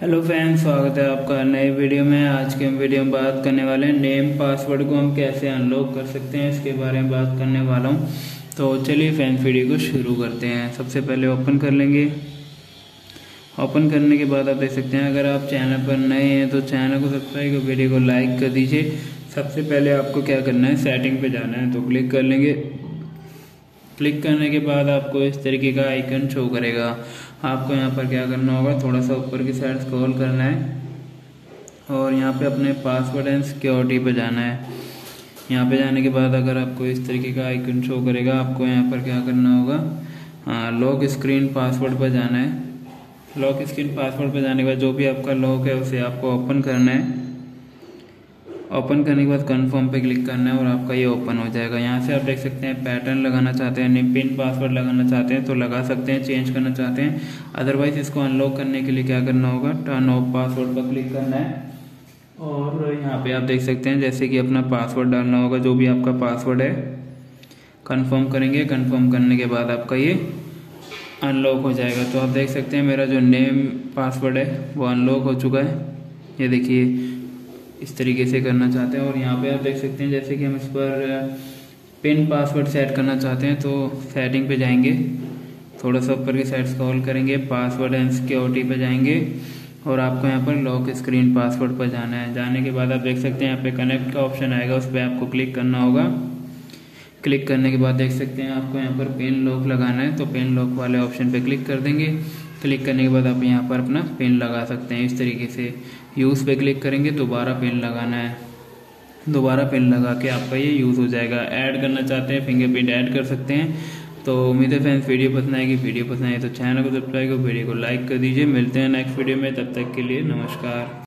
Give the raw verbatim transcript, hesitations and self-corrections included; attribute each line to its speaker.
Speaker 1: Hello friends, स्वागत है आपका नए वीडियो में। आज के हम वीडियो में बात करने वाले हैं नेम पासवर्ड को हम कैसे अनलॉक कर सकते हैं, इसके बारे में बात करने वाला हूं। तो चलिए फ्रेंड्स वीडियो को शुरू करते हैं। सबसे पहले ओपन कर लेंगे। ओपन करने के बाद आप देख सकते हैं, अगर आप चैनल पर नए हैं तो चैनल को सब्सक्राइब कर वीडियो को लाइक कर दीजिए। सबसे पहले आपको क्या करना है, सेटिंग पे जाना है, तो क्लिक कर लेंगे। क्लिक करने के बाद आपको इस तरीके का आइकन शो करेगा। आपको यहाँ पर क्या करना होगा, थोड़ा सा ऊपर की साइड स्क्रॉल करना है और यहाँ पे अपने पासवर्ड एंड सिक्योरिटी पे जाना है। यहाँ पे जाने के बाद अगर आपको इस तरीके का आइकन शो करेगा, आपको यहाँ पर क्या करना होगा, हाँ लॉक स्क्रीन पासवर्ड पर जाना है। लॉक स्क्रीन पासवर्ड पर जाने के बाद जो भी आपका लॉक है उसे आपको ओपन करना है। ओपन करने के बाद कन्फर्म पे क्लिक करना है और आपका ये ओपन हो जाएगा। यहाँ से आप देख सकते हैं, पैटर्न लगाना चाहते हैं, पिन पासवर्ड लगाना चाहते हैं तो लगा सकते हैं, चेंज करना चाहते हैं। अदरवाइज इसको अनलॉक करने के लिए क्या करना होगा, टर्न ऑफ पासवर्ड पर क्लिक करना है और यहाँ पे आप देख सकते हैं जैसे कि अपना पासवर्ड डालना होगा, जो भी आपका पासवर्ड है कन्फर्म करेंगे। कन्फर्म करने के बाद आपका ये अनलॉक हो जाएगा। तो आप देख सकते हैं मेरा जो नेम पासवर्ड है वो अनलॉक हो चुका है। ये देखिए, इस तरीके से करना चाहते हैं। और यहाँ पे आप देख सकते हैं जैसे कि हम इस पर पिन पासवर्ड सेट करना चाहते हैं तो सेटिंग पे जाएंगे, थोड़ा सा ऊपर की साइड स्क्रॉल करेंगे, पासवर्ड एंड सिक्योरिटी पे जाएंगे और आपको यहाँ पर लॉक स्क्रीन पासवर्ड पर जाना है। जाने के बाद आप देख सकते हैं यहाँ पे कनेक्ट का ऑप्शन आएगा, उस पर आपको क्लिक करना होगा। क्लिक करने के बाद देख सकते हैं आपको यहाँ पर पिन लॉक लगाना है, तो पिन लॉक वाले ऑप्शन पे क्लिक कर देंगे। क्लिक करने के बाद आप यहाँ पर अपना पिन लगा सकते हैं। इस तरीके से यूज़ पे क्लिक करेंगे, दोबारा पिन लगाना है, दोबारा पिन लगा के आपका ये यूज़ हो जाएगा। ऐड करना चाहते हैं फिंगरप्रिंट ऐड कर सकते हैं। तो उम्मीद है फ्रेंड्स वीडियो पसंद आएगी। वीडियो पसंद आए तो चैनल को सब्सक्राइब कर वीडियो को लाइक कर दीजिए। मिलते हैं नेक्स्ट वीडियो में, तब तक के लिए नमस्कार।